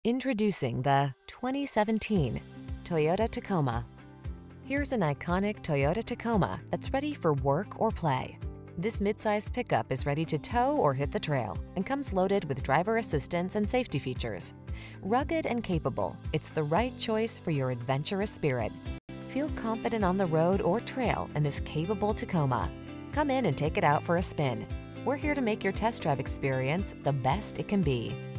Introducing the 2017 Toyota Tacoma. Here's an iconic Toyota Tacoma that's ready for work or play. This midsize pickup is ready to tow or hit the trail and comes loaded with driver assistance and safety features. Rugged and capable, it's the right choice for your adventurous spirit. Feel confident on the road or trail in this capable Tacoma. Come in and take it out for a spin. We're here to make your test drive experience the best it can be.